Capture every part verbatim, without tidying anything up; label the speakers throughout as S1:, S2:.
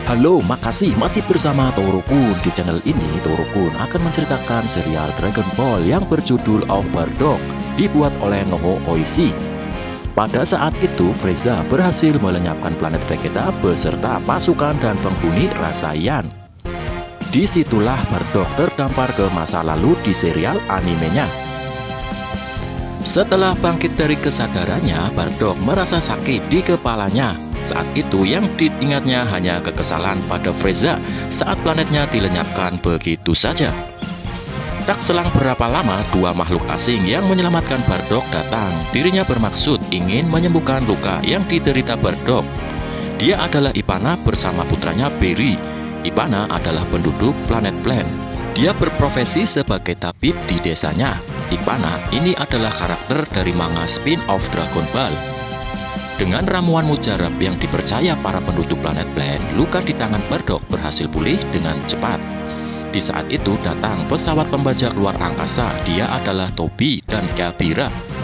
S1: Halo, makasih masih bersama Torokun. Di channel ini Torokun akan menceritakan serial Dragon Ball yang berjudul Of Bardock, dibuat oleh Noho Oishi. Pada saat itu Frieza berhasil melenyapkan planet Vegeta beserta pasukan dan penghuni rasa Yan. Disitulah Bardock terdampar ke masa lalu di serial animenya. Setelah bangkit dari kesadarannya, Bardock merasa sakit di kepalanya. Saat itu yang diingatnya hanya kekesalan pada Frieza saat planetnya dilenyapkan begitu saja. Tak selang berapa lama, dua makhluk asing yang menyelamatkan Bardock datang. Dirinya bermaksud ingin menyembuhkan luka yang diderita Bardock. Dia adalah Ipana bersama putranya Barry. Ipana adalah penduduk planet Plan. Dia berprofesi sebagai tabib di desanya. Ipana ini adalah karakter dari manga spin-off Dragon Ball. Dengan ramuan mujarab yang dipercaya para penduduk planet Plan, luka di tangan Bardock berhasil pulih dengan cepat. Di saat itu datang pesawat pembajak luar angkasa. Dia adalah Tobi dan Gabira.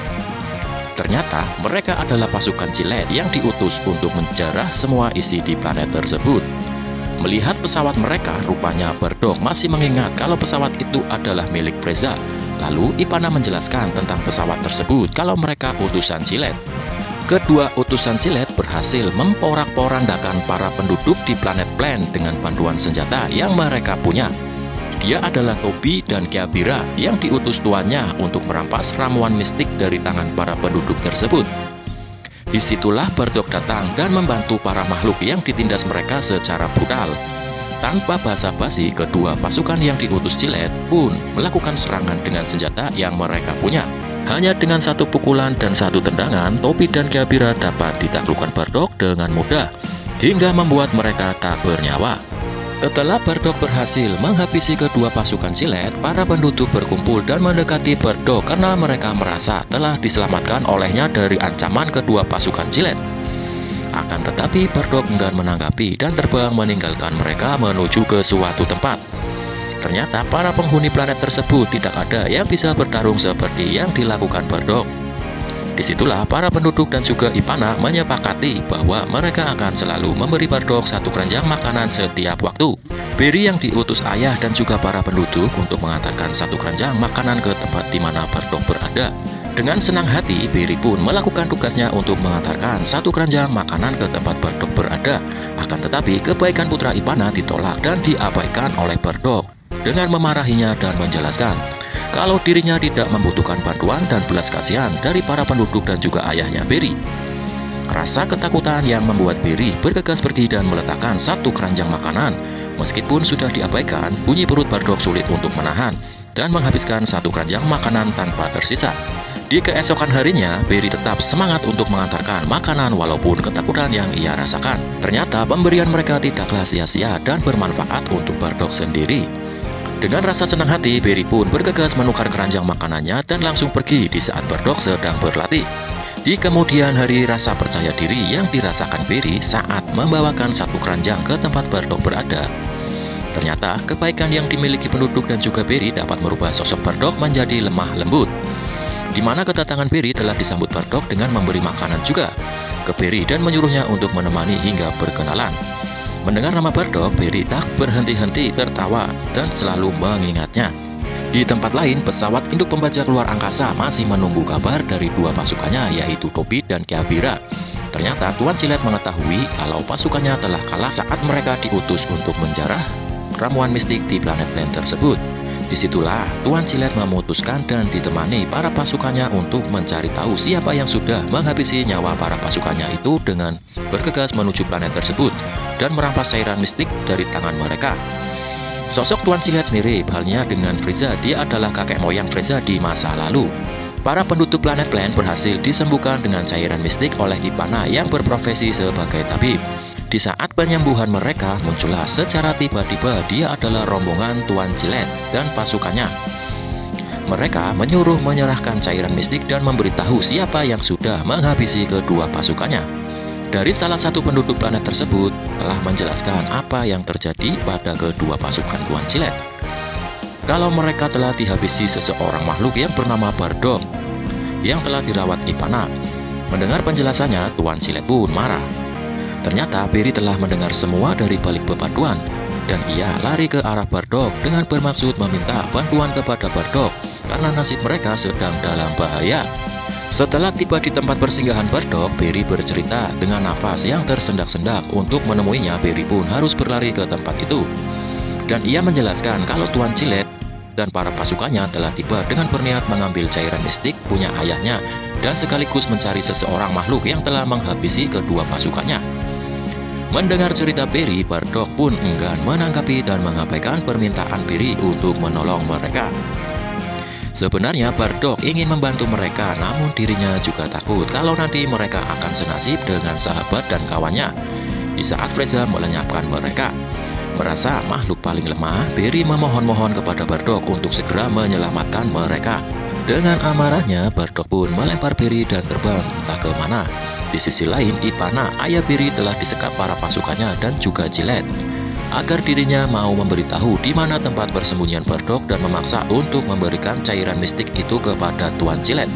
S1: Ternyata mereka adalah pasukan Cilet yang diutus untuk menjarah semua isi di planet tersebut. Melihat pesawat mereka, rupanya Bardock masih mengingat kalau pesawat itu adalah milik Frieza. Lalu Ipana menjelaskan tentang pesawat tersebut kalau mereka utusan Cilet. Kedua utusan Cilet berhasil memporak-porandakan para penduduk di planet Plan dengan bantuan senjata yang mereka punya. Dia adalah Tobi dan Gabira yang diutus tuannya untuk merampas ramuan mistik dari tangan para penduduk tersebut. Disitulah Bardock datang dan membantu para makhluk yang ditindas mereka secara brutal. Tanpa basa-basi, kedua pasukan yang diutus Cilet pun melakukan serangan dengan senjata yang mereka punya. Hanya dengan satu pukulan dan satu tendangan, Tobi dan Gabira dapat ditaklukkan Bardock dengan mudah, hingga membuat mereka tak bernyawa. Setelah Bardock berhasil menghabisi kedua pasukan Cilet, para penduduk berkumpul dan mendekati Bardock karena mereka merasa telah diselamatkan olehnya dari ancaman kedua pasukan Cilet. Akan tetapi Bardock enggan menanggapi dan terbang meninggalkan mereka menuju ke suatu tempat. Ternyata para penghuni planet tersebut tidak ada yang bisa bertarung seperti yang dilakukan Bardock. Disitulah para penduduk dan juga Ipana menyepakati bahwa mereka akan selalu memberi Bardock satu keranjang makanan setiap waktu. Barry yang diutus ayah dan juga para penduduk untuk mengantarkan satu keranjang makanan ke tempat di mana Bardock berada. Dengan senang hati, Barry pun melakukan tugasnya untuk mengantarkan satu keranjang makanan ke tempat Bardock berada. Akan tetapi kebaikan putra Ipana ditolak dan diabaikan oleh Bardock dengan memarahinya dan menjelaskan kalau dirinya tidak membutuhkan bantuan dan belas kasihan dari para penduduk dan juga ayahnya Barry. Rasa ketakutan yang membuat Barry bergegas pergi dan meletakkan satu keranjang makanan. Meskipun sudah diabaikan, bunyi perut Bardock sulit untuk menahan dan menghabiskan satu keranjang makanan tanpa tersisa. Di keesokan harinya, Barry tetap semangat untuk mengantarkan makanan walaupun ketakutan yang ia rasakan. Ternyata pemberian mereka tidaklah sia-sia dan bermanfaat untuk Bardock sendiri. Dengan rasa senang hati, Barry pun bergegas menukar keranjang makanannya dan langsung pergi di saat Bardock sedang berlatih. Di kemudian hari, rasa percaya diri yang dirasakan Barry saat membawakan satu keranjang ke tempat Bardock berada. Ternyata kebaikan yang dimiliki penduduk dan juga Barry dapat merubah sosok Bardock menjadi lemah lembut. Di mana kedatangan Barry telah disambut Bardock dengan memberi makanan juga ke Barry dan menyuruhnya untuk menemani hingga berkenalan. Mendengar nama Bardock, Barry tak berhenti-henti tertawa dan selalu mengingatnya. Di tempat lain, pesawat induk pembajak luar angkasa masih menunggu kabar dari dua pasukannya, yaitu Tobi dan Gabira. Ternyata Tuan Cilet mengetahui kalau pasukannya telah kalah saat mereka diutus untuk menjarah ramuan mistik di planet Plan tersebut. Disitulah Tuan Cilet memutuskan dan ditemani para pasukannya untuk mencari tahu siapa yang sudah menghabisi nyawa para pasukannya itu dengan bergegas menuju planet tersebut dan merampas cairan mistik dari tangan mereka. Sosok Tuan Cilet mirip halnya dengan Frieza. Dia adalah kakek moyang Frieza di masa lalu. Para penduduk planet Plan berhasil disembuhkan dengan cairan mistik oleh Ipana yang berprofesi sebagai tabib. Di saat penyembuhan mereka, muncullah secara tiba-tiba dia adalah rombongan Tuan Cilet dan pasukannya. Mereka menyuruh menyerahkan cairan mistik dan memberitahu siapa yang sudah menghabisi kedua pasukannya. Dari salah satu penduduk planet tersebut telah menjelaskan apa yang terjadi pada kedua pasukan Tuan Cilet. Kalau mereka telah dihabisi seseorang makhluk yang bernama Bardock yang telah dirawat Ipana. Mendengar penjelasannya, Tuan Cilet pun marah. Ternyata Barry telah mendengar semua dari balik bebatuan, dan ia lari ke arah Bardock dengan bermaksud meminta bantuan kepada Bardock karena nasib mereka sedang dalam bahaya. Setelah tiba di tempat persinggahan Bardock, Barry bercerita dengan nafas yang tersendak-sendak. Untuk menemuinya, Barry pun harus berlari ke tempat itu. Dan ia menjelaskan kalau Tuan Cilet dan para pasukannya telah tiba dengan berniat mengambil cairan mistik punya ayahnya dan sekaligus mencari seseorang makhluk yang telah menghabisi kedua pasukannya. Mendengar cerita Barry, Bardock pun enggan menanggapi dan mengabaikan permintaan Barry untuk menolong mereka. Sebenarnya Bardock ingin membantu mereka, namun dirinya juga takut kalau nanti mereka akan senasib dengan sahabat dan kawannya di saat Frieza melenyapkan mereka. Merasa makhluk paling lemah, Barry memohon-mohon kepada Bardock untuk segera menyelamatkan mereka. Dengan amarahnya, Bardock pun melempar Barry dan terbang entah ke mana. Di sisi lain, Ipana, ayah Barry, telah disekap para pasukannya dan juga Cilet agar dirinya mau memberitahu di mana tempat persembunyian Bardock dan memaksa untuk memberikan cairan mistik itu kepada Tuan Cilet.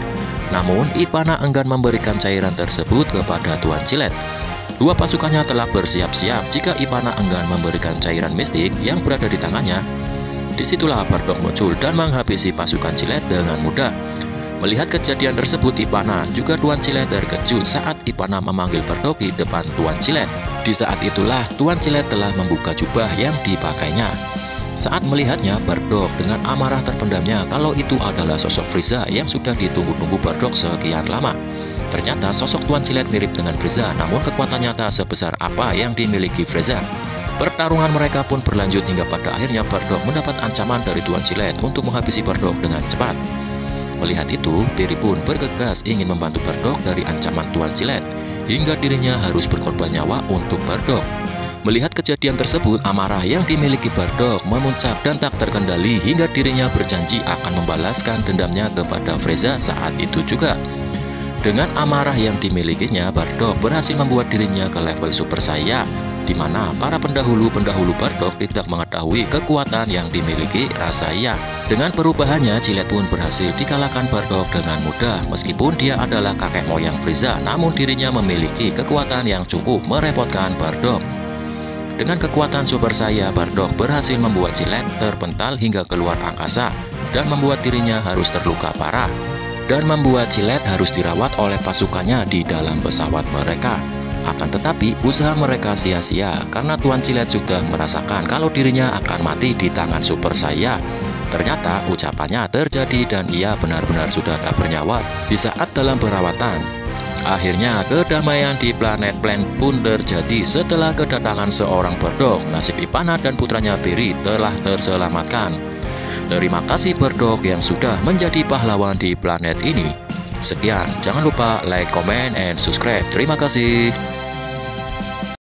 S1: Namun, Ipana enggan memberikan cairan tersebut kepada Tuan Cilet. Dua pasukannya telah bersiap-siap jika Ipana enggan memberikan cairan mistik yang berada di tangannya. Disitulah Bardock muncul dan menghabisi pasukan Cilet dengan mudah. Melihat kejadian tersebut, Ipana juga Tuan Cilet terkejut saat Ipana memanggil Bardock di depan Tuan Cilet. Di saat itulah Tuan Cilet telah membuka jubah yang dipakainya. Saat melihatnya, Bardock dengan amarah terpendamnya kalau itu adalah sosok Frieza yang sudah ditunggu-tunggu Bardock sekian lama. Ternyata sosok Tuan Cilet mirip dengan Frieza, namun kekuatan nyata sebesar apa yang dimiliki Frieza. Pertarungan mereka pun berlanjut hingga pada akhirnya Bardock mendapat ancaman dari Tuan Cilet untuk menghabisi Bardock dengan cepat. Melihat itu, Barry pun bergegas ingin membantu Bardock dari ancaman Tuan Cilet, hingga dirinya harus berkorban nyawa untuk Bardock. Melihat kejadian tersebut, amarah yang dimiliki Bardock memuncak dan tak terkendali hingga dirinya berjanji akan membalaskan dendamnya kepada Frieza saat itu juga. Dengan amarah yang dimilikinya, Bardock berhasil membuat dirinya ke level Super Saiya, di mana para pendahulu-pendahulu Bardock tidak mengetahui kekuatan yang dimiliki Rasaya. Dengan perubahannya, Cilet pun berhasil dikalahkan Bardock dengan mudah. Meskipun dia adalah kakek moyang Frieza, namun dirinya memiliki kekuatan yang cukup merepotkan Bardock. Dengan kekuatan Super Saiya, Bardock berhasil membuat Cilet terpental hingga keluar angkasa dan membuat dirinya harus terluka parah, dan membuat Cilet harus dirawat oleh pasukannya di dalam pesawat mereka. Akan tetapi, usaha mereka sia-sia karena Tuan Cilet sudah merasakan kalau dirinya akan mati di tangan Super Saiya. Ternyata ucapannya terjadi dan ia benar-benar sudah tak bernyawa di saat dalam perawatan. Akhirnya kedamaian di planet Plan pun terjadi setelah kedatangan seorang Bardock. Nasib Ipana dan putranya Barry telah terselamatkan. Terima kasih Bardock yang sudah menjadi pahlawan di planet ini. Sekian, jangan lupa like, comment, and subscribe. Terima kasih.